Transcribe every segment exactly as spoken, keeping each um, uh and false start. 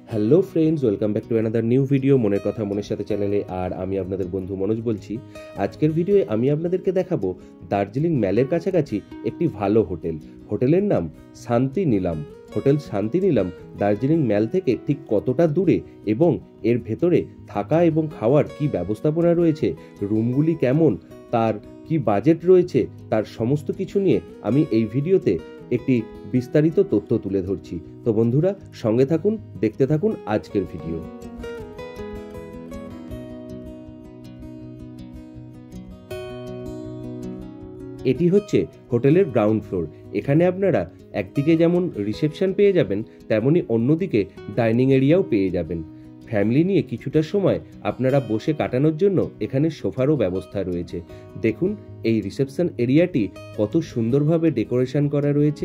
Hello friends, welcome back to another new video মনের কথা মনের সাথে চ্যানেলে। আর আমি আপনাদের বন্ধু মনোজ বলছি। আজকের ভিডিওয়ে আমি আপনাদেরকে দেখাবো দার্জিলিং ম্যালের কাছাকাছি একটি ভালো হোটেল। হোটেলের নাম শান্তি নীলাম। হোটেল শান্তি নীলাম দার্জিলিং ম্যাল থেকে ঠিক কতটা দূরে এবং এর ভেতরে থাকা এবং খাওয়ার কি ব্যবস্থাপনা রয়েছে, রুমগুলি কেমন, তার কি বাজেট রয়েছে, তার সমস্ত কিছু নিয়ে আমি এই ভিডিওতে একটি বিস্তারিত তথ্য তুলে ধরছি। তো বন্ধুরা, সঙ্গে থাকুন, দেখতে থাকুন আজকের ভিডিও। এটি হচ্ছে হোটেলের গ্রাউন্ড ফ্লোর। এখানে আপনারা একদিকে যেমন রিসেপশন পেয়ে যাবেন, তেমনি অন্যদিকে ডাইনিং এরিয়াও পেয়ে যাবেন। ফ্যামিলি নিয়ে কিছুটা সময় আপনারা বসে কাটানোর জন্য এখানে সোফারও ব্যবস্থা রয়েছে। দেখুন এই রিসেপশন এরিয়াটি কত সুন্দরভাবে ডেকোরেশন করা রয়েছে।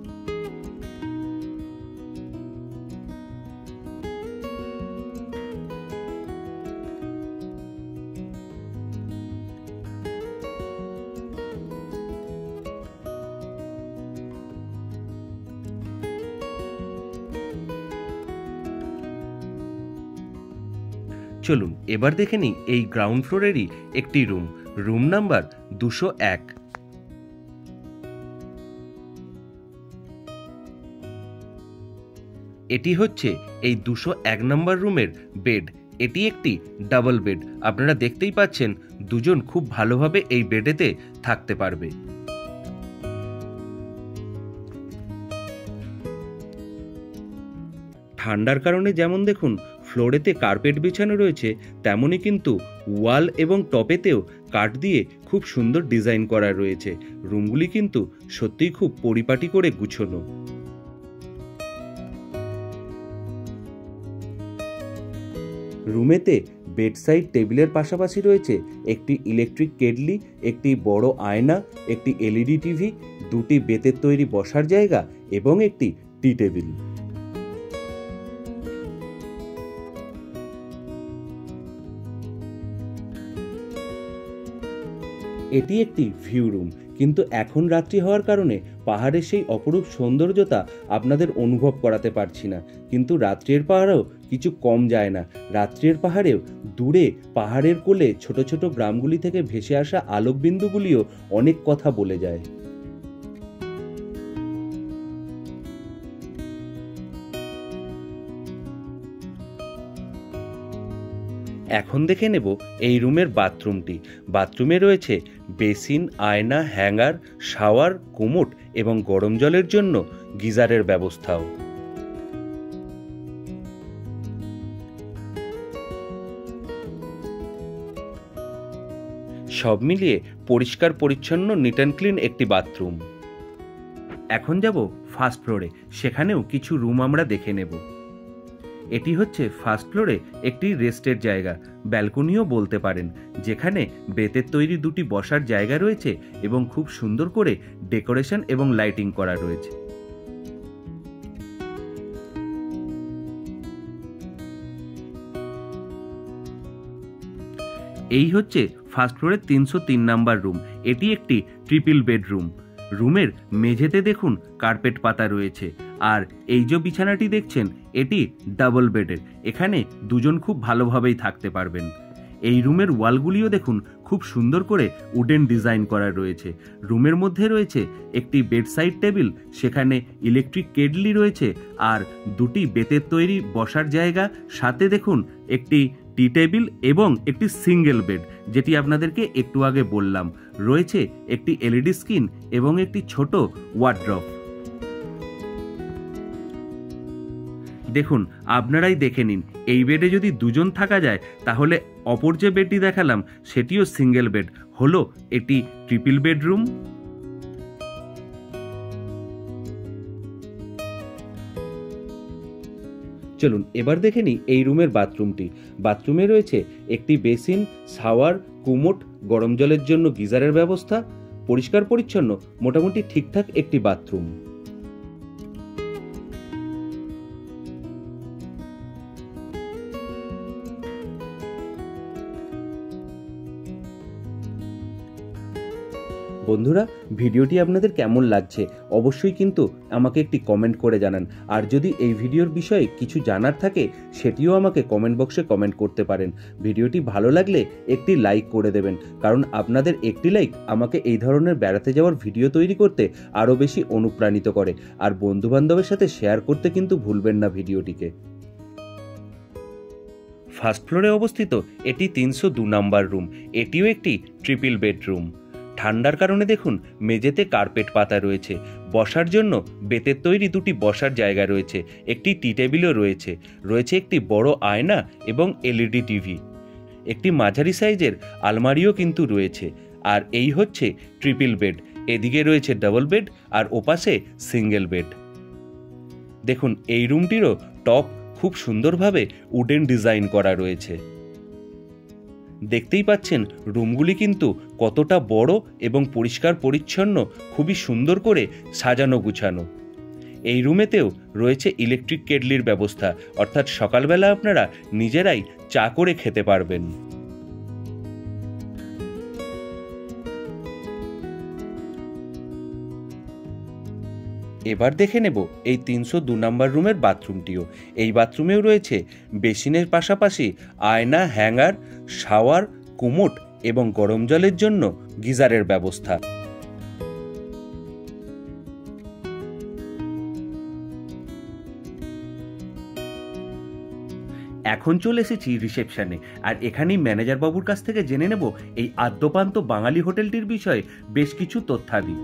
চলুন এবার দেখে নিই এই গ্রাউন্ড ফ্লোরেরই একটি রুম, রুম নাম্বার দুশো এক। এটি হচ্ছে এই দুশো এক নম্বর রুমের বেড। এটি একটি ডাবল বেড। আপনারা দেখতেই পাচ্ছেন দুজন খুব ভালোভাবে এই বেডেতে থাকতে পারবে। ঠান্ডার কারণে যেমন দেখুন ফ্লোরেতে কার্পেট বিছানো রয়েছে, তেমনই কিন্তু ওয়াল এবং টপেতেও কাঠ দিয়ে খুব সুন্দর ডিজাইন করা রয়েছে। রুমগুলি কিন্তু সত্যিই খুব পরিপাটি করে গুছোনো। রুমেতে বেডসাইড টেবিলের পাশাপাশি রয়েছে একটি ইলেকট্রিক কেটলি, একটি বড় আয়না, একটি এলইডি টিভি, দুটি বেতের তৈরি বসার জায়গা এবং একটি টি টেবিল। এটি একটি ভিউ রুম, কিন্তু এখন রাত্রি হওয়ার কারণে পাহাড়ের সেই অপরূপ সৌন্দর্যতা আপনাদের অনুভব করাতে পারছি না। কিন্তু রাত্রির পাহাড়েও কিছু কম যায় না। রাত্রির পাহাড়েও দূরে পাহাড়ের কোলে ছোট ছোট গ্রামগুলি থেকে ভেসে আসা আলোকবিন্দুগুলিও অনেক কথা বলে যায়। এখন দেখে নেব এই রুমের বাথরুমটি। বাথরুমে রয়েছে বেসিন, আয়না, হ্যাঙ্গার, শাওয়ার, কোমোড এবং গরম জলের জন্য গিজারের ব্যবস্থাও। সব মিলিয়ে পরিষ্কার পরিচ্ছন্ন, নিট অ্যান্ড ক্লিন একটি বাথরুম। এখন যাব ফার্স্ট ফ্লোরে, সেখানেও কিছু রুম আমরা দেখে নেব। এটি হচ্ছে ফার্স্ট ফ্লোরে একটি রেস্টের জায়গা, ব্যালকনিও বলতে পারেন, যেখানে বেতের তৈরি দুটি বসার জায়গা রয়েছে এবং খুব সুন্দর করে ডেকোরেশন এবং লাইটিং করা রয়েছে। এই হচ্ছে ফার্স্ট ফ্লোরের তিনশো তিন নাম্বার রুম। এটি একটি ট্রিপল বেডরুম। রুমের মেঝেতে দেখুন কার্পেট পাতা রয়েছে। আর এই যে বিছানাটি দেখছেন এটি ডাবল বেডের। এখানে দুজন খুব ভালোভাবেই থাকতে পারবেন। এই রুমের ওয়ালগুলিও দেখুন খুব সুন্দর করে উডেন ডিজাইন করা রয়েছে। রুমের মধ্যে রয়েছে একটি বেডসাইড টেবিল, সেখানে ইলেকট্রিক কেটলি রয়েছে আর দুটি বেতের তৈরি বসার জায়গা, সাথে দেখুন একটি টি টেবিল এবং একটি সিঙ্গেল বেড, যেটি আপনাদেরকে একটু আগে বললাম। রয়েছে একটি এলইডি স্ক্রিন এবং একটি ছোট ওয়ার্ড্রপ। দেখুন, আপনারাই দেখে নিন, এই বেডে যদি দুজন থাকা যায় তাহলে অপর যে বেডটি দেখালাম সেটিও সিঙ্গেল বেড। হলো এটি ট্রিপল বেডরুম। চলুন এবার দেখে নিই এই রুমের বাথরুমটি। বাথরুমে রয়েছে একটি বেসিন, শাওয়ার, কোমোড, গরম জলের জন্য গিজারের ব্যবস্থা। পরিষ্কার পরিচ্ছন্ন, মোটামুটি ঠিকঠাক একটি বাথরুম। বন্ধুরা, ভিডিওটি আপনাদের কেমন লাগছে অবশ্যই কিন্তু আমাকে একটি কমেন্ট করে জানান। আর যদি এই ভিডিওর বিষয়ে কিছু জানার থাকে সেটিও আমাকে কমেন্ট বক্সে কমেন্ট করতে পারেন। ভিডিওটি ভালো লাগলে একটি লাইক করে দেবেন, কারণ আপনাদের একটি লাইক আমাকে এই ধরনের বেড়াতে যাওয়ার ভিডিও তৈরি করতে আরও বেশি অনুপ্রাণিত করে। আর বন্ধুবান্ধবের সাথে শেয়ার করতে কিন্তু ভুলবেন না ভিডিওটিকে। ফার্স্ট ফ্লোরে অবস্থিত এটি তিনশো দু নম্বর রুম। এটিও একটি ট্রিপল বেডরুম। ঠান্ডার কারণে দেখুন মেঝেতে কার্পেট পাতা রয়েছে। বসার জন্য বেতের তৈরি দুটি বসার জায়গা রয়েছে। একটি টি টেবিলও রয়েছে। রয়েছে একটি বড় আয়না এবং এলইডি টিভি। একটি মাঝারি সাইজের আলমারিও কিন্তু রয়েছে। আর এই হচ্ছে ট্রিপল বেড। এদিকে রয়েছে ডাবল বেড আর ওপাশে সিঙ্গেল বেড। দেখুন এই রুমটিরও টপ খুব সুন্দরভাবে উডেন ডিজাইন করা রয়েছে। দেখতেই পাচ্ছেন রুমগুলি কিন্তু কতটা বড় এবং পরিষ্কার পরিচ্ছন্ন, খুবই সুন্দর করে সাজানো গুছানো। এই রুমেতেও রয়েছে ইলেকট্রিক কেটলির ব্যবস্থা, অর্থাৎ সকালবেলা আপনারা নিজেরাই চা করে খেতে পারবেন। এবার দেখে নেব এই তিনশো দু নম্বর রুমের বাথরুমটিও। এই বাথরুমেও রয়েছে বেসিনের পাশাপাশি আয়না, হ্যাঙ্গার, শাওয়ার, কুমোট এবং গরম জলের জন্য গিজারের ব্যবস্থা। এখন চলে এসেছি রিসেপশনে, আর এখানেই ম্যানেজার বাবুর কাছ থেকে জেনে নেব এই আদ্যপান্ত বাঙালি হোটেলটির বিষয়ে বেশ কিছু তথ্যাদি।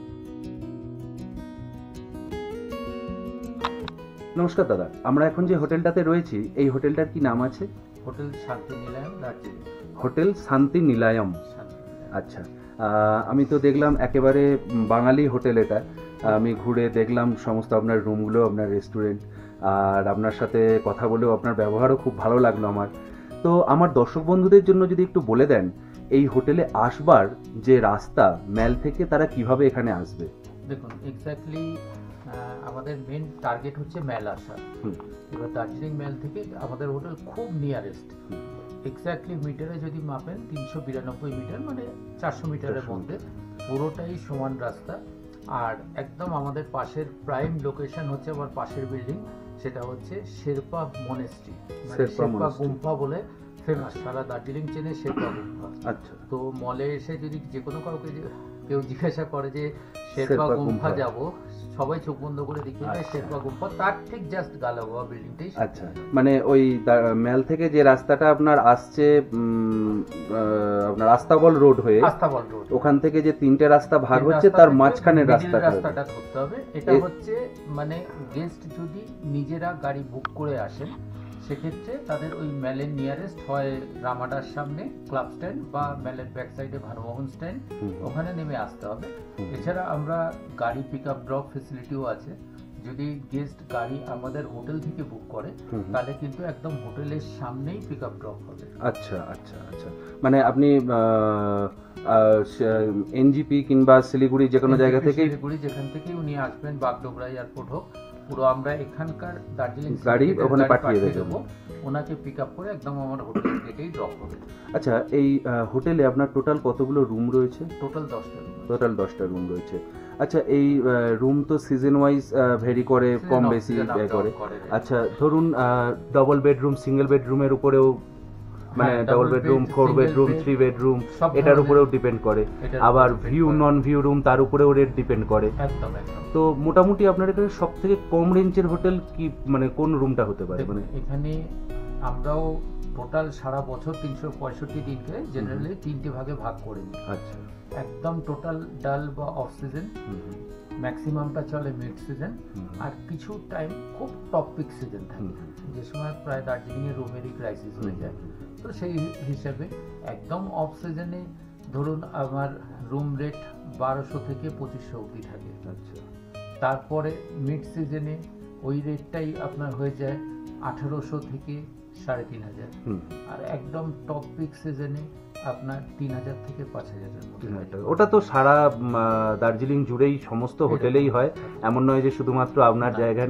নমস্কার দাদা, আমরা এখন যে হোটেলটাতে রয়েছি এই হোটেলটার কি নাম আছে? হোটেল শান্তি নিলায়ম, দার্জিলিং। হোটেল শান্তি নিলায়ম। আচ্ছা, আমি তো দেখলাম একেবারে বাঙালি হোটেল এটা। আমি ঘুরে দেখলাম সমস্ত আপনার রুমগুলো, আপনার রেস্টুরেন্ট, আর আপনার সাথে কথা বলেও আপনার ব্যবহারও খুব ভালো লাগলো আমার। তো আমার দর্শক বন্ধুদের জন্য যদি একটু বলে দেন এই হোটেলে আসবার যে রাস্তা, ম্যাল থেকে তারা কিভাবে এখানে আসবে? দেখুন, এক্স্যাক্টলি আমাদের মেন টার্গেট হচ্ছে ম্যাল আসা। এবার দার্জিলিং ম্যাল থেকে আমাদের হোটেল খুব নিয়ারেস্ট। এক্স্যাক্টলি মিটারে যদি মাপেন তিনশো বিরানব্বই মিটার, মানে চারশো মিটারের মধ্যে পুরোটাই সমান রাস্তা। আর একদম আমাদের পাশের প্রাইম লোকেশন হচ্ছে আমার পাশের বিল্ডিং, সেটা হচ্ছে শেরপা মনেস্ট্রি, শেরপা গুম্ফা বলে ফেমাস, সারা দার্জিলিং চেনে শেরপা গুম্ফা। আচ্ছা, তো মলে এসে যদি যে কোনো কাউকে কেউ জিজ্ঞাসা করে যে শেরপা গুম্ফা যাব, সবাই চোখ বন্ধ করে দেখিয়ে দেয় শেরপা গুম্ফা, তার ঠিক জাস্ট গালাগোয়া বিল্ডিংটাই। আচ্ছা, মানে ওই ম্যাল থেকে যে রাস্তাটা আপনার আসছে আপনার আস্তাবল রোড হয়ে, আস্তাবল রোড, ওখান থেকে যে তিনটে রাস্তা ভাগ হচ্ছে তার মাঝখানে রাস্তাটা রাস্তাটা ধরতে হবে। এটা হচ্ছে মানে গেস্ট যদি নিজেরা গাড়ি বুক করে আসেন সেক্ষেত্রে তাদের ওই ম্যালের নিয়ারেস্ট হয় রামাডার সামনে ক্লাব স্ট্যান্ড বা ম্যালের ব্যাক সাইডে ভানুমোহন স্ট্যান্ড, ওখানে নেমে আসতে হবে। এছাড়া আমরা গাড়ি পিক আপ ড্রপ ফেসিলিটিও আছে। যদি গেস্ট গাড়ি আমাদের হোটেল থেকে বুক করে তাহলে কিন্তু একদম হোটেলের সামনেই পিক আপ ড্রপ হবে। আচ্ছা আচ্ছা আচ্ছা, মানে আপনি এনজিপি কিংবা শিলিগুড়ি যে কোনো জায়গা থেকে, শিলিগুড়ি যেখান থেকে উনি আসবেন, বাগডোগরা এয়ারপোর্ট হোক, পুরো আমরা এখানকার দার্জিলিং গাড়ি ওখানে পাঠিয়ে দেবো, ওনাকে পিক আপ করে একদম আমার হোটেলের গেটেই ড্রপ হবে। আচ্ছা, এই হোটেলে আপনার টোটাল কতগুলো রুম রয়েছে? টোটাল দশটা রুম। টোটাল দশটা রুম রয়েছে। আচ্ছা, এই রুম তো সিজন ওয়াইজ ভেরি করে, কম বেশি করে। আচ্ছা, ধরুন ডবল বেডরুম, সিঙ্গেল বেডরুমের উপরেও, মানে double bedroom, four bedroom, three bedroom, এটার উপরেও ডিপেন্ড করে। আবার ভিউ, নন ভিউ রুম, তার উপরেও রেট ডিপেন্ড করে। একদম একদম। তো মোটামুটি আপনার এখানে সব থেকে কম রেঞ্জের হোটেল কি, মানে কোন রুমটা হতে পারে? মানে এখানে আমরাও টোটাল সারা বছর তিনশো পঁয়ষট্টি দিনকে জেনারেলি তিনটে ভাগে ভাগ করে নিই। আচ্ছা, একদম টোটাল ডাল বা অফ সিজন, ম্যাক্সিমামটা চলে মিড সিজন, আর কিছু টাইম খুব টপ পিক সিজন থাকে, যে সময় প্রায় দার্জিলিংয়ে রুমেরই ক্রাইসিস হয়ে যায়। তো সেই হিসাবে একদম অফ সিজনে ধরুন আমার রুম রেট বারোশো থেকে পঁচিশশো অবধি থাকে। আচ্ছা, তারপরে মিড সিজনে ওই রেটটাই আপনার হয়ে যায় আঠারোশো থেকে সাড়ে তিন হাজার, আর একদম টপ পিক সিজনে আপনার তিন হাজার থেকে পাঁচ হাজারের মধ্যে। ওটা তো সারা দার্জিলিং জুড়েই সমস্ত হোটেলেই হয়, এমন নয় যে শুধুমাত্র আপনার জায়গা নেই।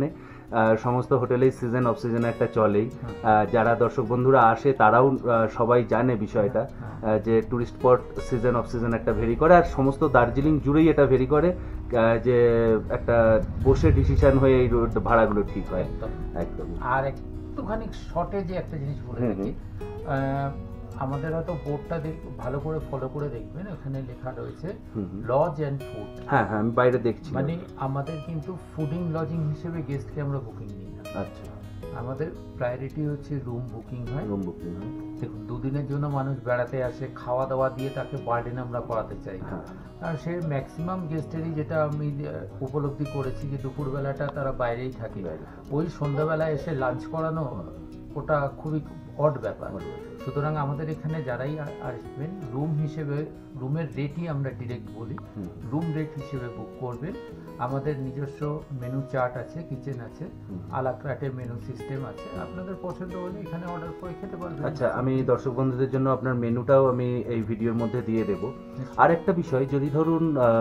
সমস্ত হোটেলেই সিজন অফ সিজন একটা চলেই, যারা দর্শক বন্ধুরা আসে তারাও সবাই জানে বিষয়টা যে tourist spot season off season একটা ভেরি করে, আর সমস্ত দার্জিলিং জুড়েই এটা ভেরি করে যে একটা বসে ডিসিশন হয়ে এই ভাড়াগুলো ঠিক হয়। একদম। আর একটুখানি শর্টে যে একটা জিনিস বলে রাখি, আমাদের হয়তো বোর্ডটা ভালো করে ফলো করে দেখবেন, ওখানে লেখা রয়েছে লজ এন্ড ফুড। হ্যাঁ হ্যাঁ আমি বাইরে দেখছি। মানে আমাদের কিন্তু ফুডিং লজিং হিসেবে গেস্টকে আমরা বুকিং নিই না। আচ্ছা। আমাদের প্রায়োরিটি হচ্ছে রুম বুকিং হয়। রুম বুকিং হয়। দেখুন দুদিনের জন্য মানুষ বেড়াতে আসে, খাওয়া দাওয়া দিয়ে তাকে বার্ডেন আমরা করাতে চাই। আর সে ম্যাক্সিমাম গেস্টেরই যেটা আমি উপলব্ধি করেছি যে দুপুরবেলাটা তারা বাইরেই থাকে, ওই সন্ধ্যাবেলায় এসে লাঞ্চ করানো ওটা খুবই অড ব্যাপার। সুতরাং আমাদের এখানে যারাই আসবেন রুম হিসেবে, রুমের রেটই আমরা ডিরেক্ট বলি, রুম রেট হিসেবে বুক করবেন। আমাদের নিজস্ব মেনু চার্ট আছে, কিচেন আছে, আলাক্রাটের মেনু সিস্টেম আছে, আপনাদের পছন্দ হলে এখানে অর্ডার করে খেতে পারবেন। আচ্ছা, আমি দর্শক বন্ধুদের জন্য আপনার মেনুটাও আমি এই ভিডিওর মধ্যে দিয়ে দেব। আর একটা বিষয়, যদি ধরুন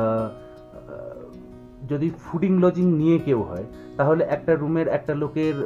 যদি ফুডিং লজিং নিয়ে কেউ হয় তাহলে একটা রুমের একটা লোকের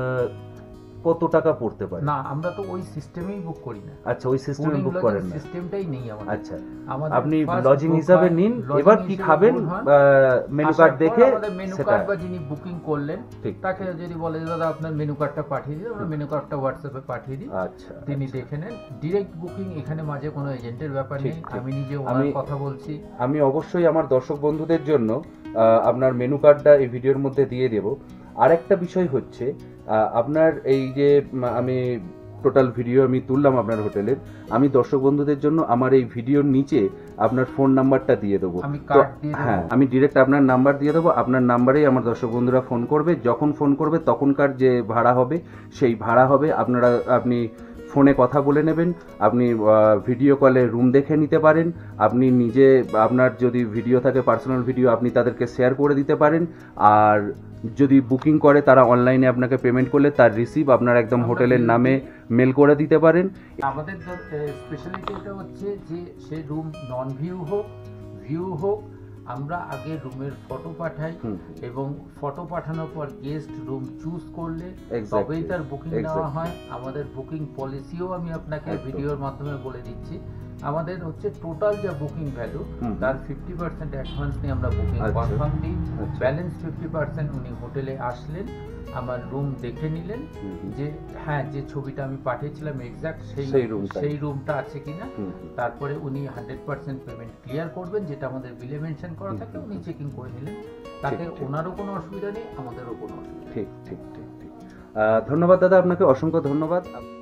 কত টাকা পড়তে পারে? না, আমরা তো ওই সিস্টেমেই বুক করি না। আচ্ছা, ওই সিস্টেমে বুক করেন না? সিস্টেমটাই নেই আমাদের। আচ্ছা, আপনি লজিং হিসাবে নিন, এবার কি খাবেন মেনু কার্ড দেখে আমাদের মেনু কার্ড বা যিনি বুকিং করলেন তাকে যদি বলে যে দাদা আপনার মেনু কার্ডটা পাঠিয়ে দিন, আমরা মেনু কার্ডটা হোয়াটসঅ্যাপে পাঠিয়ে দিই। আচ্ছা, তিনি দেখে নেন। ডাইরেক্ট বুকিং, এখানে মাঝে কোনো এজেন্টের ব্যাপার নেই, আমি নিজে ওনার কথা বলছি। আমি অবশ্যই আমার দর্শক বন্ধুদের জন্য আপনার মেনু কার্ডটা এই ভিডিওর মধ্যে দিয়ে দেব। আরেকটা বিষয় হচ্ছে, আপনার এই যে আমি টোটাল ভিডিও আমি তুললাম আপনার হোটেলের, আমি দর্শক বন্ধুদের জন্য আমার এই ভিডিওর নিচে আপনার ফোন নাম্বারটা দিয়ে দেবো। হ্যাঁ, আমি ডিরেক্ট আপনার নাম্বার দিয়ে দেবো। আপনার নাম্বারেই আমার দর্শক বন্ধুরা ফোন করবে, যখন ফোন করবে তখনকার যে ভাড়া হবে সেই ভাড়া হবে। আপনারা আপনি ফোনে কথা বলে নেবেন, আপনি ভিডিও কলে রুম দেখে নিতে পারেন, আপনি নিজে আপনার যদি ভিডিও থাকে পার্সোনাল ভিডিও আপনি তাদেরকে শেয়ার করে দিতে পারেন। আর যদি বুকিং করে তারা অনলাইনে আপনাকে পেমেন্ট করলে তার রিসিভ আপনার একদম হোটেলের নামে মেল করে দিতে পারেন। আমাদের স্পেশালিটি এটা হচ্ছে যে সে রুম নন ভিউ হোক ভিউ হোক, আমরা আগে রুমের ফটো পাঠাই এবং ফটো পাঠানোর পর গেস্ট রুম চুজ করলে তবেই তার বুকিং নেওয়া হয়। আমাদের বুকিং পলিসিও আমি আপনাকে ভিডিওর মাধ্যমে বলে দিচ্ছি। আমাদের হচ্ছে টোটাল যা বুকিং ভ্যালু তার ফিফটি পার্সেন্ট অ্যাডভান্স নিয়ে আমরা বুকিং কনফার্ম দিই। ব্যালেন্স ফিফটি পার্সেন্ট উনি হোটেলে আসলেন, আমার রুম দেখে নিলেন যে হ্যাঁ যে ছবিটা আমি পাঠিয়েছিলাম এক্সাক্ট সেই সেই রুমটা আছে কিনা, তারপরে উনি হান্ড্রেড পার্সেন্ট পেমেন্ট ক্লিয়ার করবেন, যেটা আমাদের বিলে মেনশন করা থাকে, উনি চেকিং করে নিলেন। তাতে ওনারও কোনো অসুবিধা নেই, আমাদেরও কোনো অসুবিধা। ঠিক ঠিক ঠিক ঠিক ধন্যবাদ দাদা, আপনাকে অসংখ্য ধন্যবাদ।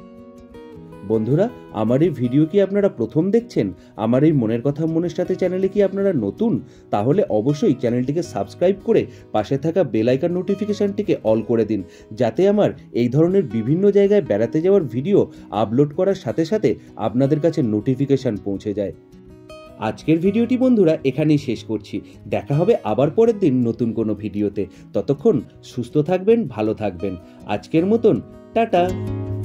বন্ধুরা, আমার এই ভিডিও কি আপনারা প্রথম দেখছেন? আমার এই মনের কথা মনের সাথে চ্যানেলে কি আপনারা নতুন? তাহলে অবশ্যই চ্যানেলটিকে সাবস্ক্রাইব করে পাশে থাকা বেল আইকন নোটিফিকেশনটিকে অল করে দিন, যাতে আমার এই ধরনের বিভিন্ন জায়গায় বেড়াতে যাওয়ার ভিডিও আপলোড করার সাথে সাথে আপনাদের কাছে নোটিফিকেশন পৌঁছে যায়। আজকের ভিডিওটি বন্ধুরা এখানেই শেষ করছি। দেখা হবে আবার পরের দিন নতুন কোনো ভিডিওতে। ততক্ষণ সুস্থ থাকবেন, ভালো থাকবেন। আজকের মতন টাটা।